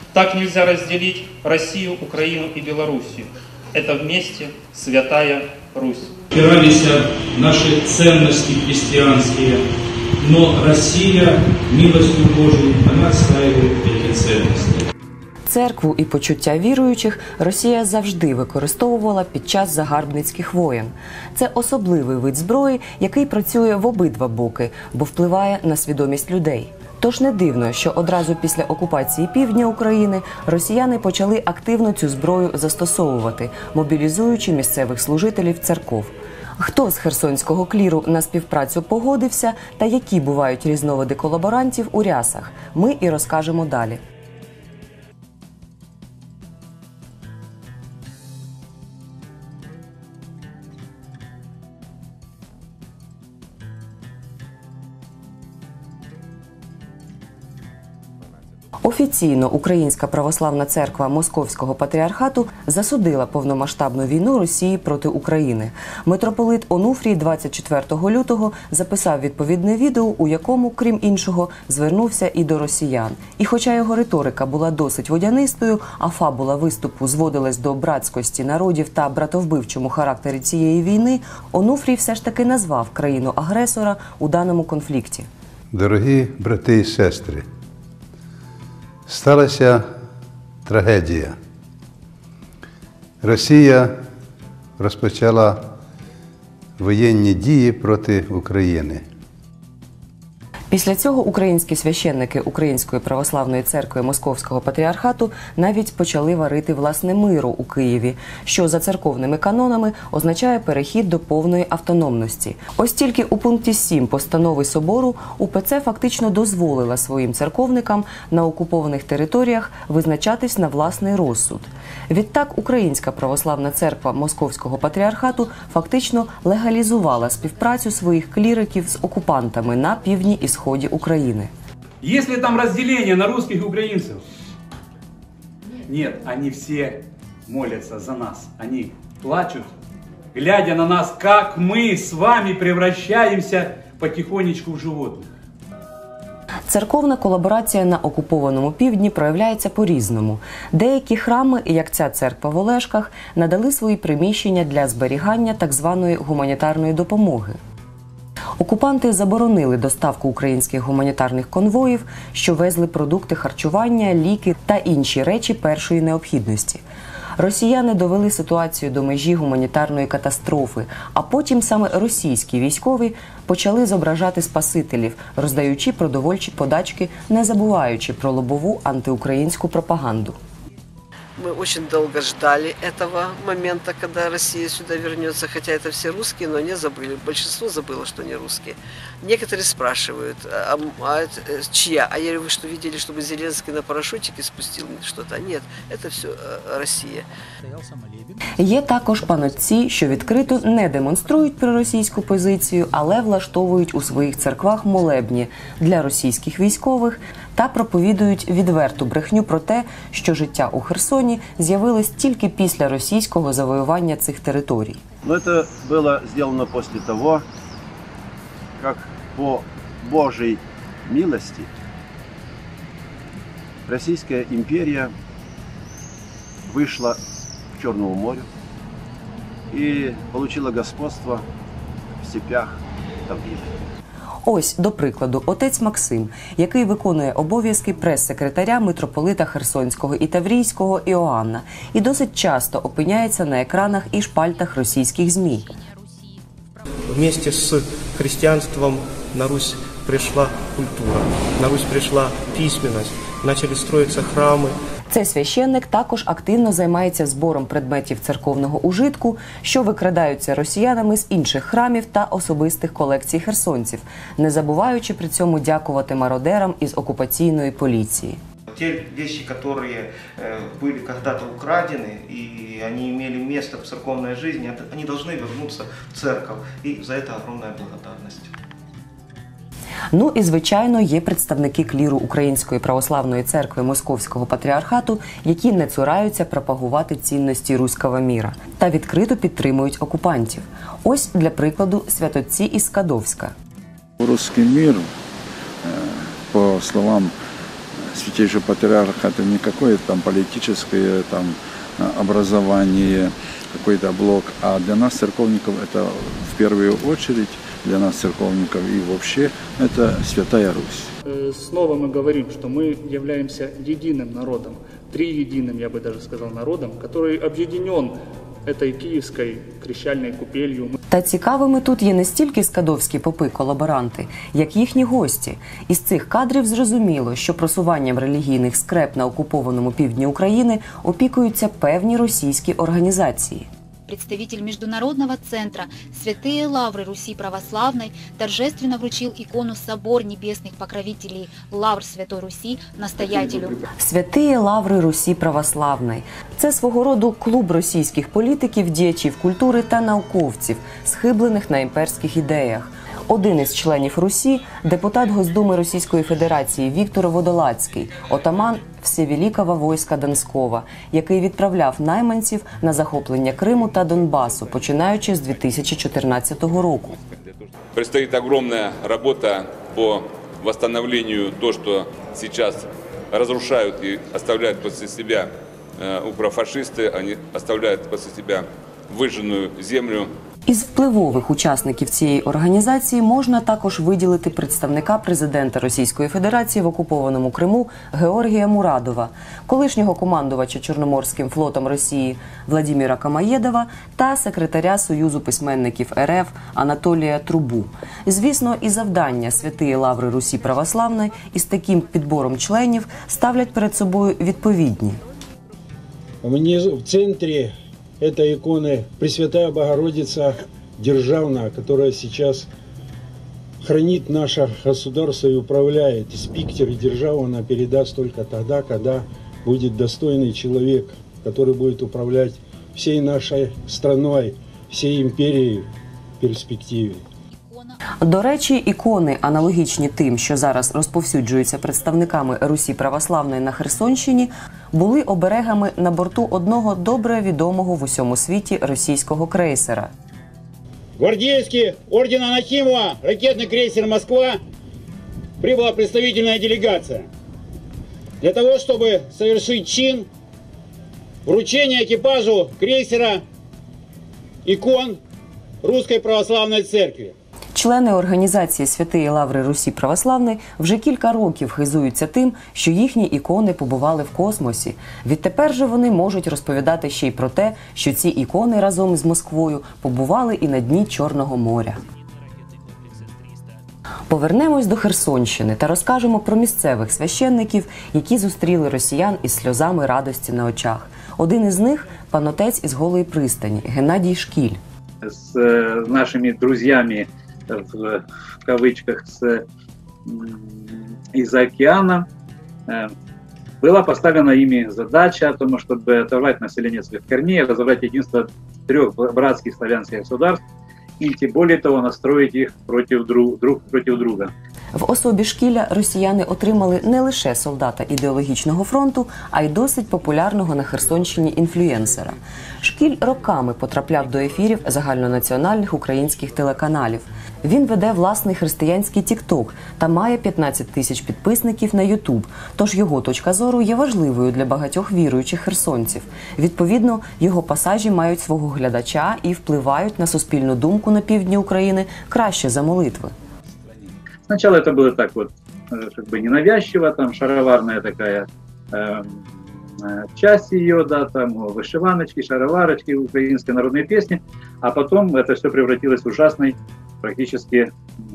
Так нельзя разделить Россию, Украину и Белоруссию. Это вместе святая Русь. Опирались наши ценности христианские, но Россия, милостью Божией, она отстаивает эти ценности. Церкву і почуття віруючих Росія завжди використовувала під час загарбницьких воєн. Це особливий вид зброї, який працює в обидва боки, бо впливає на свідомість людей. Тож не дивно, що одразу після окупації півдня України росіяни почали активно цю зброю застосовувати, мобілізуючи місцевих служителів церков. Хто з херсонського кліру на співпрацю погодився та які бувають різновиди колаборантів у рясах, ми і розкажемо далі. Офіційно Українська православна церква Московського патріархату засудила повномасштабну війну Росії проти України. Митрополит Онуфрій 24 лютого записав відповідне відео, у якому, крім іншого, звернувся і до росіян. І хоча його риторика була досить водянистою, а фабула виступу зводилась до братськості народів та братовбивчому характері цієї війни, Онуфрій все ж таки назвав країну-агресора у даному конфлікті. Дорогі брати і сестри, сталася трагедія. Росія розпочала воєнні дії проти України. Після цього українські священники Української православної церкви Московського патріархату навіть почали варити власне миру у Києві, що за церковними канонами означає перехід до повної автономності. Ось тільки у пункті 7 постанови Собору УПЦ фактично дозволила своїм церковникам на окупованих територіях визначатись на власний розсуд. Відтак Українська православна церква Московського патріархату фактично легалізувала співпрацю своїх кліриків з окупантами на півдні і сході України. Есть ли там разделение на русских и украинцев? Нет, они все молятся за нас. Они плачут, глядя на нас, как мы с вами превращаемся потихонечку в животных. Церковна колаборація на окупованому півдні проявляється по-різному. Деякі храми, як ця церква в Олешках, надали свої приміщення для зберігання так званої гуманітарної допомоги. Окупанти заборонили доставку українських гуманітарних конвоїв, що везли продукти харчування, ліки та інші речі першої необхідності. Росіяни довели ситуацію до межі гуманітарної катастрофи, а потім саме російські військові почали зображати спасителів, роздаючи продовольчі подачки, не забуваючи про лобову антиукраїнську пропаганду. Мы очень долго ждали этого момента, когда Россия сюда вернется, хотя это все русские, но они забыли. Большинство забыло, что они русские. Некоторые спрашивают, чья? А я говорю, вы что, видели, чтобы Зеленский на парашютике спустил что-то? Нет, это все Россия. Є також панотці, що відкрито не демонструють проросійську позицію, але влаштовують у своїх церквах молебні для російських військових та проповідують відверту брехню про те, що життя у Херсоні з'явилось тільки після російського завоювання цих територій. Но это было сделано после того, как по Божьей милости Российская империя вышла к Черному морю и получила господство в степях Тавриды. Ось, до прикладу, отець Максим, який виконує обов'язки прес-секретаря митрополита Херсонського і Таврійського Іоанна і досить часто опиняється на екранах і шпальтах російських ЗМІ. Вместе с христианством на Русь пришла культура, на Русь пришла письменность, начали строиться храмы. Цей священник також активно займається збором предметів церковного ужитку, що викрадаються росіянами з інших храмів та особистих колекцій херсонців, не забуваючи при цьому дякувати мародерам із окупаційної поліції. Те вещи, которые были когда-то украдены, и они имели место в церковной жизни, они должны вернуться в церковь, и за это огромная благодарность. Ну і, звичайно, є представники кліру Української православної церкви Московського патріархату, які не цураються пропагувати цінності руського міра та відкрито підтримують окупантів. Ось, для прикладу, святотці із Скадовська. Русский мир, по словам Святейший Патриарх – это не какое-то там политическое там образование, какой-то блок, а для нас, церковников, это в первую очередь, для нас, церковников и вообще, это Святая Русь. Снова мы говорим, что мы являемся единым народом, триединым, я бы даже сказал, народом, который объединен этой київською крещальною купелью. Та цікавими тут є не стільки скадовські попи-колаборанти, як їхні гості. Із цих кадрів зрозуміло, що просуванням релігійних скреп на окупованому півдні України опікуються певні російські організації. Представитель Международного центра «Святые Лавры Руси Православной» торжественно вручил икону «Собор небесных покровителей Лавр Святой Руси» настоятелю. «Святые Лаври Русі Православної» – це свого роду клуб російських політиків, діячів культури та науковців, схиблених на імперських ідеях. Один із членів Русі – депутат Госдуми Російської Федерації Віктор Водолацький, отаман Всевеликого війська Донського, який відправляв найманців на захоплення Криму та Донбасу, починаючи з 2014 року. Предстоит огромная работа по восстановлению того, что сейчас разрушают и оставляют после себя укрофашисты, они оставляют после себя выжженную землю. Із впливових учасників цієї організації можна також виділити представника президента Російської Федерації в окупованому Криму Георгія Мурадова, колишнього командувача Чорноморським флотом Росії Владимира Камаєдова та секретаря Союзу письменників РФ Анатолія Трубу. Звісно, і завдання Святої Лаври Русі Православної із таким підбором членів ставлять перед собою відповідні. В центрі этой иконы Пресвятая Богородица Державная, которая сейчас хранит наше государство и управляет. И спикер державы она передаст только тогда, когда будет достойный человек, который будет управлять всей нашей страной, всей империей в перспективе. До речі, ікони, аналогічні тим, що зараз розповсюджуються представниками Русі Православної на Херсонщині, були оберегами на борту одного добре відомого в усьому світі російського крейсера. Гвардейский орден Анахимова, ракетный крейсер «Москва», прибыла представительная делегация для того, чтобы совершить чин вручения экипажу крейсера икон Русской Православной Церкви. Члени організації Святої Лаври Русі Православної вже кілька років хизуються тим, що їхні ікони побували в космосі. Відтепер же вони можуть розповідати ще й про те, що ці ікони разом з Москвою побували і на дні Чорного моря. Повернемось до Херсонщини та розкажемо про місцевих священників, які зустріли росіян із сльозами радості на очах. Один із них – панотець із Голої пристані Геннадій Шкіль. З нашими друзями в кавычках из-за океана была поставлена ими задача о том, чтобы оторвать население своих корней, разорвать единство трех братских славянских государств и тем более того настроить их друг против друга. В особі Шкіля росіяни отримали не лише солдата ідеологічного фронту, а й досить популярного на Херсонщині інфлюенсера. Шкіль роками потрапляв до ефірів загальнонаціональних українських телеканалів. Він веде власний християнський тік-ток та має 15 тисяч підписників на Ютуб, тож його точка зору є важливою для багатьох віруючих херсонців. Відповідно, його пасажі мають свого глядача і впливають на суспільну думку на півдні України краще за молитви. Сначала это было так вот, как бы ненавязчиво, там шароварная такая часть ее, да, там вышиваночки, шароварочки, украинские народные песни, а потом это все превратилось в ужасный, практически,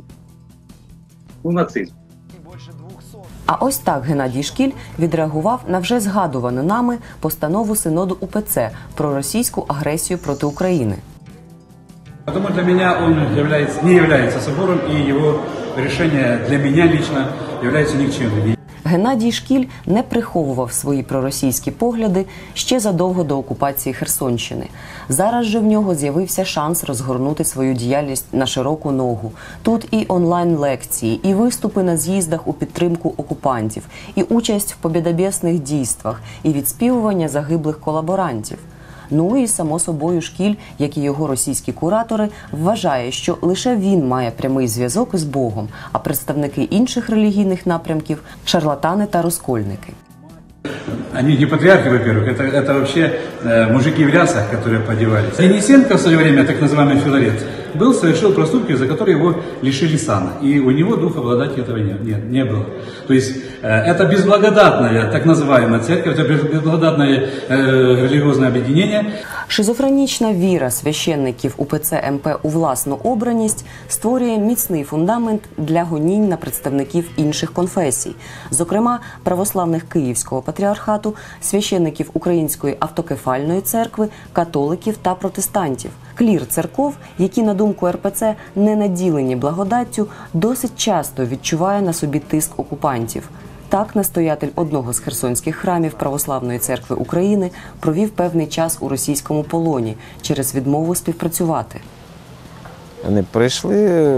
нацизм. А ось так Геннадій Шкіль відреагував на вже згадувану нами постанову Синоду УПЦ про російську агресію проти України. Потому для меня он не является собором, и его решение для меня лично является никчемным. Геннадій Шкіль не приховував свої проросійські погляди ще задовго до окупації Херсонщини. Зараз же в нього з'явився шанс розгорнути свою діяльність на широку ногу. Тут і онлайн-лекції, і виступи на з'їздах у підтримку окупантів, і участь в побєдобєсних дійствах, і відспівування загиблих колаборантів. Ну і, само собою, Шкіль, як і його російські куратори, вважає, що лише він має прямий зв'язок із Богом, а представники інших релігійних напрямків – шарлатани та розкольники. Они не патриархи, во-первых, это вообще мужики в лясах, которые подевались. Денисенко в свое время, так называемый Филарет, совершил проступки, за которые его лишили сана. И у него духа обладать этого не было. То есть это безблагодатная, так называемая церковь, это безблагодатное религиозное объединение. Шизофренічна віра священників УПЦ МП у власну обраність створює міцний фундамент для гонінь на представників інших конфесій, зокрема православних Київського патріархату, священників Української автокефальної церкви, католиків та протестантів. Клір церков, які, на думку РПЦ, не наділені благодаттю, досить часто відчуває на собі тиск окупантів. Так, настоятель одного з херсонських храмів Православної церкви України провів певний час у російському полоні через відмову співпрацювати. Вони прийшли,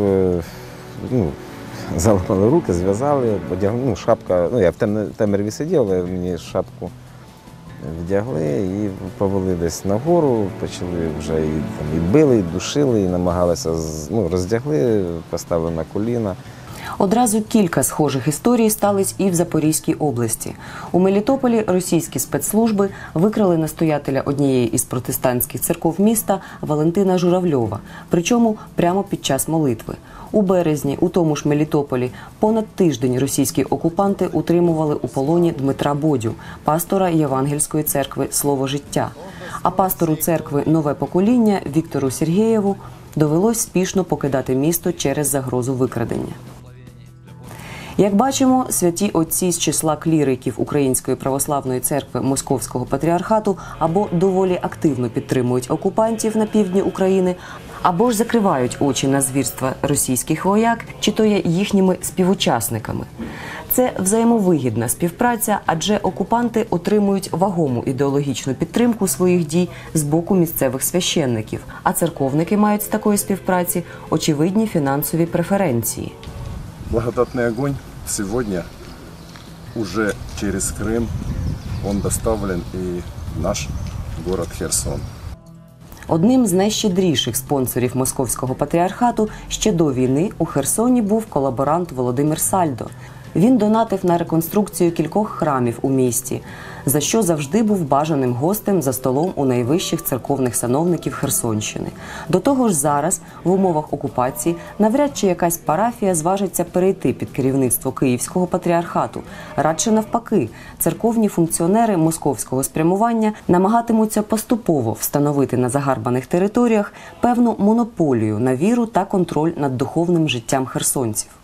заламали руки, зв'язали, одягнули, шапка, я в темряві сидів, але мені шапку вдягли і повели десь нагору, почали вже і били, і душили, і намагалися, роздягли, поставили на коліна. Одразу кілька схожих історій стались і в Запорізькій області. У Мелітополі російські спецслужби викрали настоятеля однієї із протестантських церков міста Валентина Журавльова, причому прямо під час молитви. У березні у тому ж Мелітополі понад тиждень російські окупанти утримували у полоні Дмитра Бодю, пастора Євангельської церкви «Слово життя». А пастору церкви «Нове покоління» Віктору Сергєєву довелось спішно покидати місто через загрозу викрадення. Як бачимо, святі отці з числа кліриків Української православної церкви Московського патріархату або доволі активно підтримують окупантів на півдні України, або ж закривають очі на звірства російських вояк, чи то є їхніми співучасниками. Це взаємовигідна співпраця, адже окупанти отримують вагому ідеологічну підтримку своїх дій з боку місцевих священників, а церковники мають з такої співпраці очевидні фінансові преференції. Благодатный огонь сегодня уже через Крым, он доставлен и в наш город Херсон. Одним з найщедріших спонсорів Московського патріархату ще до війни у Херсоні був колаборант Володимир Сальдо. Він донатив на реконструкцію кількох храмів у місті, за що завжди був бажаним гостем за столом у найвищих церковних сановників Херсонщини. До того ж зараз, в умовах окупації, навряд чи якась парафія зважиться перейти під керівництво Київського патріархату. Радше навпаки, церковні функціонери московського спрямування намагатимуться поступово встановити на загарбаних територіях певну монополію на віру та контроль над духовним життям херсонців.